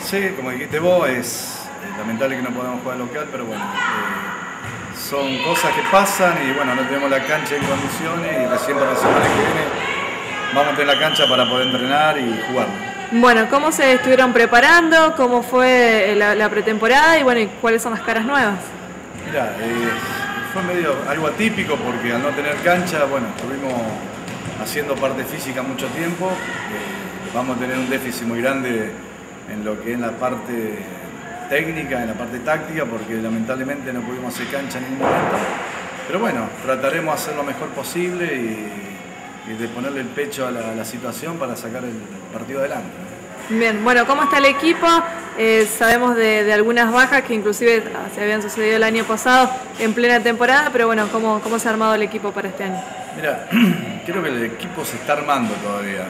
Sí, como dijiste vos, es lamentable que no podamos jugar local, pero bueno, son cosas que pasan y bueno, no tenemos la cancha en condiciones y recién para la semana que viene vamos a tener la cancha para poder entrenar y jugar. Bueno, ¿cómo se estuvieron preparando? ¿Cómo fue la pretemporada? Y bueno, ¿y cuáles son las caras nuevas? Mirá, fue medio algo atípico porque al no tener cancha, bueno, estuvimos haciendo parte física mucho tiempo. Vamos a tener un déficit muy grande en lo que es la parte técnica, en la parte táctica, porque lamentablemente no pudimos hacer cancha en ningún momento. Pero bueno, trataremos de hacer lo mejor posible y de ponerle el pecho a la situación para sacar el partido adelante. Bien, bueno, ¿cómo está el equipo? Sabemos de algunas bajas que inclusive se habían sucedido el año pasado en plena temporada, pero bueno, ¿cómo se ha armado el equipo para este año? Mira, creo que el equipo se está armando todavía.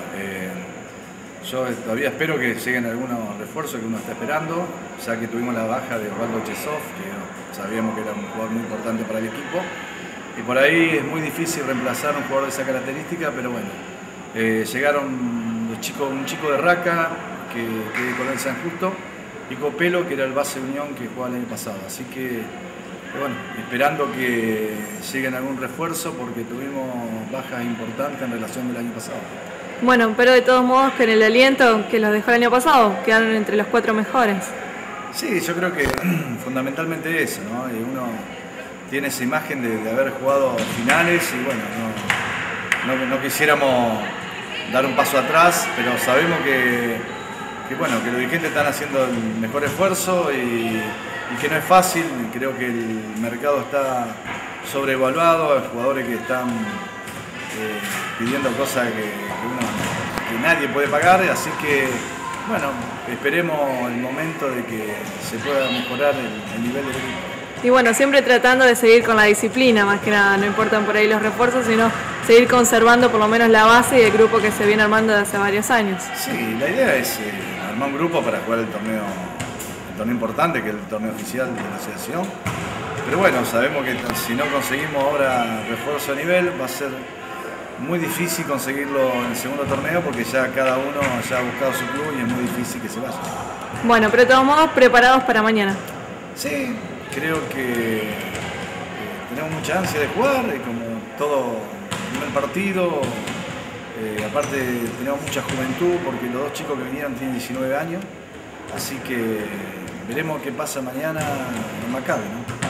Yo todavía espero que lleguen algunos refuerzos que uno está esperando, ya que tuvimos la baja de Osvaldo Chesov, que sabíamos que era un jugador muy importante para el equipo. Y por ahí es muy difícil reemplazar a un jugador de esa característica, pero bueno, llegaron un chico de Raca, que con el San Justo, y Copelo, que era el base de Unión que jugaba el año pasado. Así que, bueno, esperando que lleguen algún refuerzo porque tuvimos bajas importantes en relación del año pasado. Bueno, pero de todos modos, con el aliento que los dejó el año pasado, quedaron entre los 4 mejores. Sí, yo creo que fundamentalmente eso, ¿no? Y uno tiene esa imagen de haber jugado finales y bueno, no quisiéramos dar un paso atrás, pero sabemos que los dirigentes están haciendo el mejor esfuerzo y que no es fácil. Creo que el mercado está sobrevaluado, hay jugadores que están pidiendo cosas que nadie puede pagar, así que bueno, esperemos el momento de que se pueda mejorar el nivel del equipo. Y bueno, siempre tratando de seguir con la disciplina, más que nada, no importan por ahí los refuerzos, sino seguir conservando por lo menos la base y el grupo que se viene armando desde hace varios años. Sí, la idea es armar un grupo para jugar el torneo importante, que es el torneo oficial de la asociación. Pero bueno, sabemos que si no conseguimos ahora refuerzo a nivel, va a ser muy difícil conseguirlo en el segundo torneo porque ya cada uno ya ha buscado su club y es muy difícil que se vaya. Bueno, pero de todos modos, preparados para mañana. Sí, creo que tenemos mucha ansia de jugar, como todo primer partido. Aparte tenemos mucha juventud porque los dos chicos que vinieron tienen 19 años, así que veremos qué pasa mañana en Maccabi, ¿no?